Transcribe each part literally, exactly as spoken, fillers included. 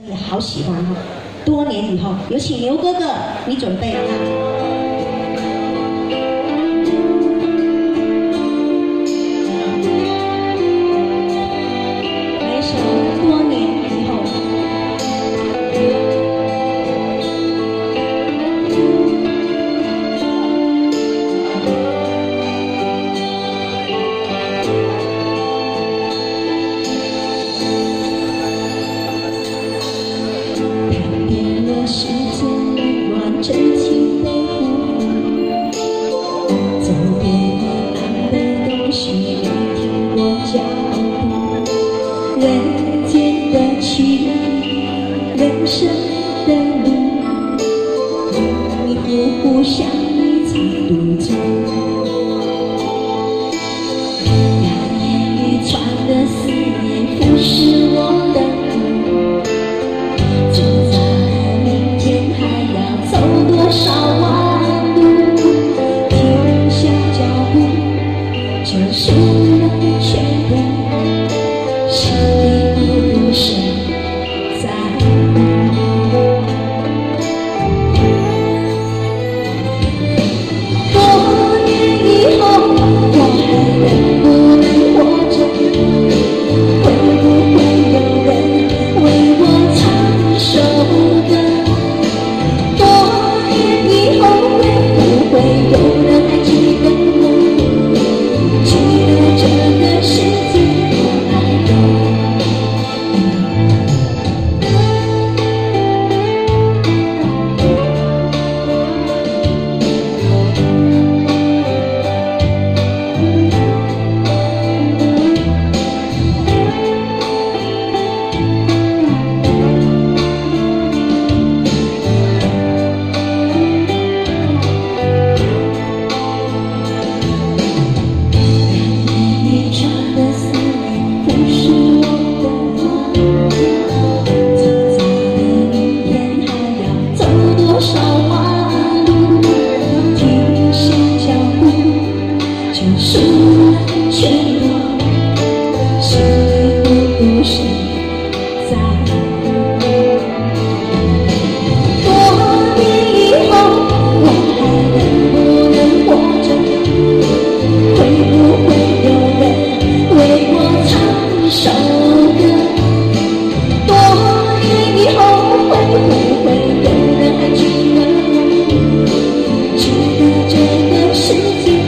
也好喜欢哈。多年以后，有请牛哥哥，你准备了。来一首《多年以后》。时间乱真情的呼唤，走遍了南北东西，没停过脚步。人间的曲，人生的路，迷迷糊糊像一场独奏。那烟雨传的思念，腐蚀我的。少弯路，停下脚步，就输了全部，心里不独身在乎。多年以后，我还能不能活着？会不会有人为我唱首歌？会有人还记得我，记得这个世界我爱的。输了全部，心里不独身在乎。多年以后，我还能不能活着？会不会有人为我唱首歌？多年以后，会不会有人还记得我？记得这个世界。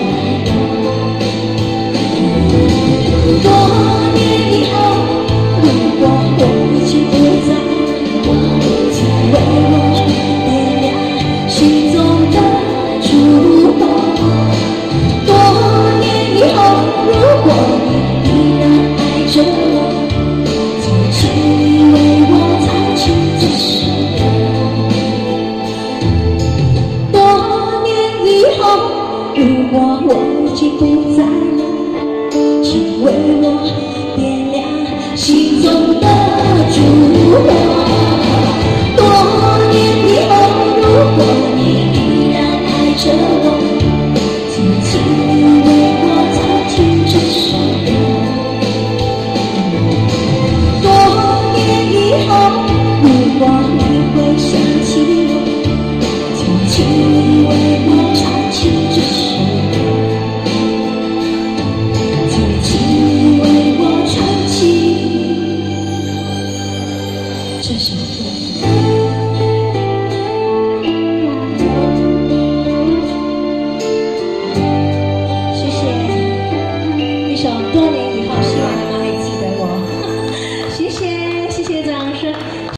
多年以后，如果我已经不在，请为我点亮心中的烛火。多年以后，如果你依然爱着我，请你为我唱起这首歌。多年以后，如果我已经不在了，请为我点亮心中的烛火。多年以后，如果你依然爱着我，请请你为我唱起这首歌。多年以后，如果你会想起我，请请你为我唱起这首歌。这首歌，谢谢一首《多年》。